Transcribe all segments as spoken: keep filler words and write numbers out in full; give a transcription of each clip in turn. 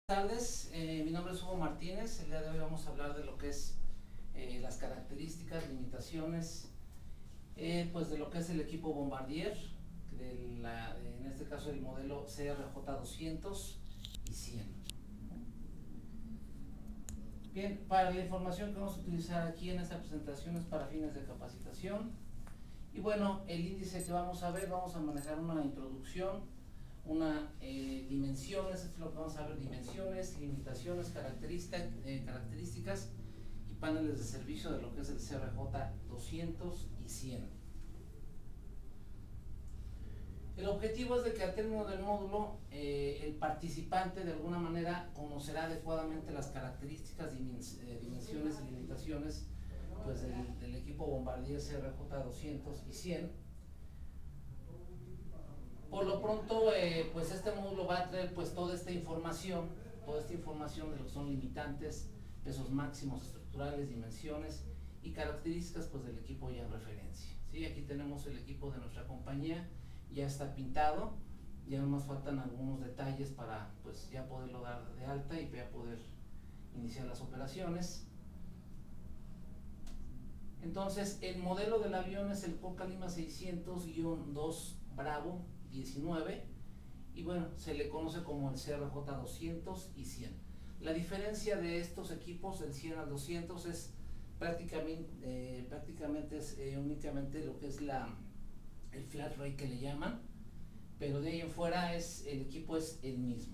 Buenas tardes, eh, mi nombre es Hugo Martínez. El día de hoy vamos a hablar de lo que es eh, las características, limitaciones, eh, pues de lo que es el equipo Bombardier, de la, de, en este caso el modelo C R J doscientos y cien. Bien, para la información que vamos a utilizar aquí en esta presentación es para fines de capacitación. Y bueno, el índice que vamos a ver, vamos a manejar una introducción, una eh, dimensiones, esto es lo que vamos a ver: dimensiones, limitaciones, características, eh, características y paneles de servicio de lo que es el C R J doscientos y cien. El objetivo es de que al término del módulo eh, el participante de alguna manera conocerá adecuadamente las características, dimens eh, dimensiones y limitaciones pues, del, del equipo Bombardier C R J doscientos y cien. Por lo pronto, eh, pues este módulo va a traer pues toda esta información, toda esta información de lo que son limitantes, pesos máximos estructurales, dimensiones y características pues del equipo ya en referencia. ¿Sí? Aquí tenemos el equipo de nuestra compañía, ya está pintado, ya nos faltan algunos detalles para pues ya poderlo dar de alta y ya poder iniciar las operaciones. Entonces, el modelo del avión es el Foca Lima seiscientos guion dos Bravo diecinueve y bueno, se le conoce como el C R J doscientos y cien. La diferencia de estos equipos, del cien al doscientos, es prácticamente, eh, prácticamente es eh, únicamente lo que es la, el flat rate que le llaman, pero de ahí en fuera es, el equipo es el mismo.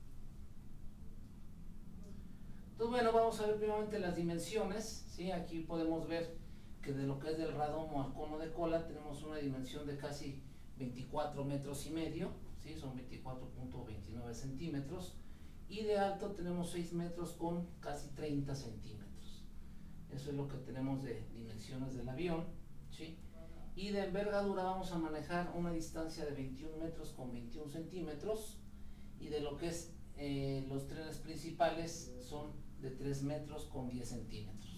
Entonces bueno, vamos a ver primeramente las dimensiones, ¿sí? Aquí podemos ver que de lo que es del radomo al cono de cola tenemos una dimensión de casi veinticuatro metros y medio, ¿sí? Son veinticuatro punto veintinueve centímetros, y de alto tenemos seis metros con casi treinta centímetros. Eso es lo que tenemos de dimensiones del avión, ¿sí? Y de envergadura vamos a manejar una distancia de veintiún metros con veintiún centímetros, y de lo que es eh, los trenes principales son de tres metros con diez centímetros.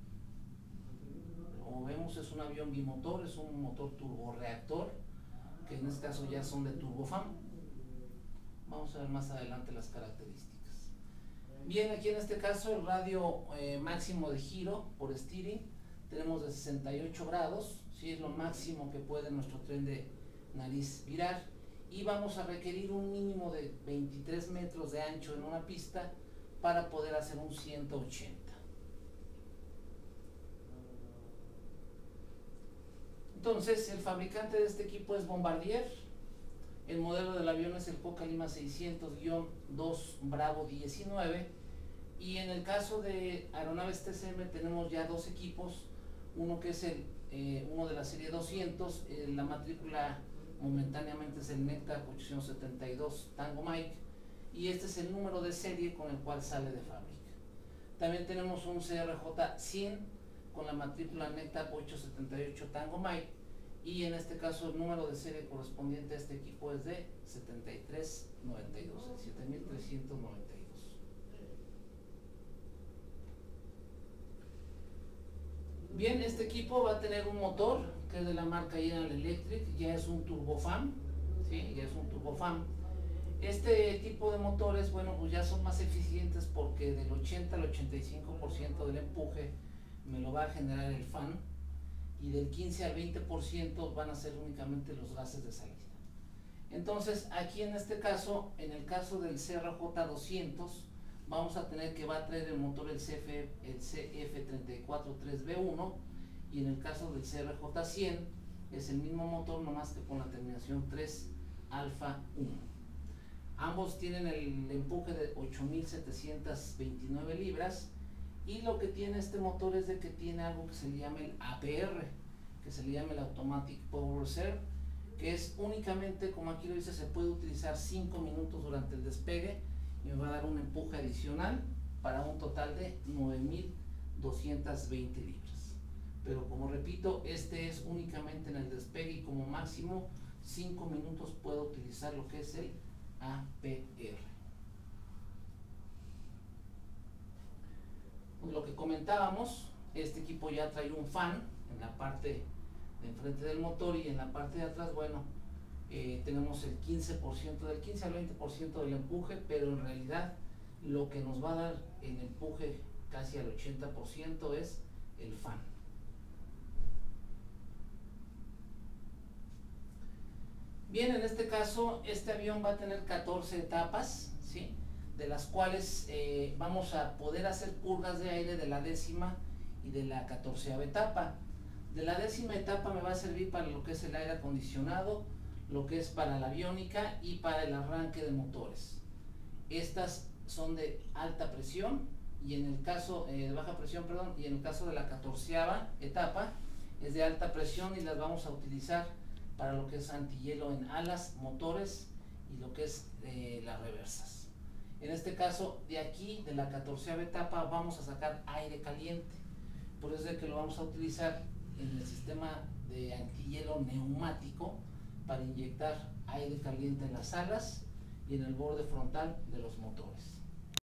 Como vemos, es un avión bimotor, es un motor turborreactor, que en este caso ya son de turbofan. Vamos a ver más adelante las características. Bien, aquí en este caso el radio eh, máximo de giro por steering tenemos de sesenta y ocho grados, ¿sí? Es lo máximo que puede nuestro tren de nariz virar, y vamos a requerir un mínimo de veintitrés metros de ancho en una pista para poder hacer un ciento ochenta. Entonces, el fabricante de este equipo es Bombardier. El modelo del avión es el Foca Lima seiscientos guion dos Bravo diecinueve. Y en el caso de aeronaves T C M tenemos ya dos equipos. Uno que es el, eh, uno de la serie doscientos, eh, la matrícula momentáneamente es el Nectar ochocientos setenta y dos Tango Mike. Y este es el número de serie con el cual sale de fábrica. También tenemos un C R J cien con la matrícula Nectar ochocientos setenta y ocho Tango Mike, y en este caso el número de serie correspondiente a este equipo es de setenta y tres noventa y dos, siete mil trescientos noventa y dos. Bien, este equipo va a tener un motor que es de la marca General Electric, ya es un turbofan, ¿sí? Ya es un turbofan. Este tipo de motores, bueno, pues ya son más eficientes porque del ochenta al ochenta y cinco por ciento del empuje me lo va a generar el fan, y del quince al veinte por ciento van a ser únicamente los gases de salida. Entonces, aquí en este caso, en el caso del C R J doscientos, vamos a tener que va a traer el motor el, C F, el C F tres cuatro tres B uno, y en el caso del C R J cien es el mismo motor, nomás que con la terminación tres alfa uno. Ambos tienen el empuje de ocho mil setecientas veintinueve libras, y lo que tiene este motor es de que tiene algo que se le llama el A P R, que se le llama el Automatic Power Reserve, que es únicamente, como aquí lo dice, se puede utilizar cinco minutos durante el despegue y me va a dar un empuje adicional para un total de nueve mil doscientas veinte libras. Pero como repito, este es únicamente en el despegue, y como máximo cinco minutos puedo utilizar lo que es el A P R. Lo que comentábamos, este equipo ya trae un fan en la parte de enfrente del motor, y en la parte de atrás, bueno, eh, tenemos el quince por ciento, del quince al veinte por ciento del empuje, pero en realidad lo que nos va a dar el empuje casi al ochenta por ciento es el fan. Bien, en este caso, este avión va a tener catorce etapas, ¿sí? De las cuales eh, vamos a poder hacer purgas de aire de la décima y de la catorceava etapa. De la décima etapa me va a servir para lo que es el aire acondicionado, lo que es para la aviónica y para el arranque de motores. Estas son de alta presión y en el caso eh, de baja presión, perdón, y en el caso de la catorceava etapa es de alta presión y las vamos a utilizar para lo que es antihielo en alas, motores y lo que es eh, las reversas. En este caso, de aquí, de la catorceava etapa, vamos a sacar aire caliente. Por eso es que lo vamos a utilizar en el sistema de antihielo neumático para inyectar aire caliente en las alas y en el borde frontal de los motores.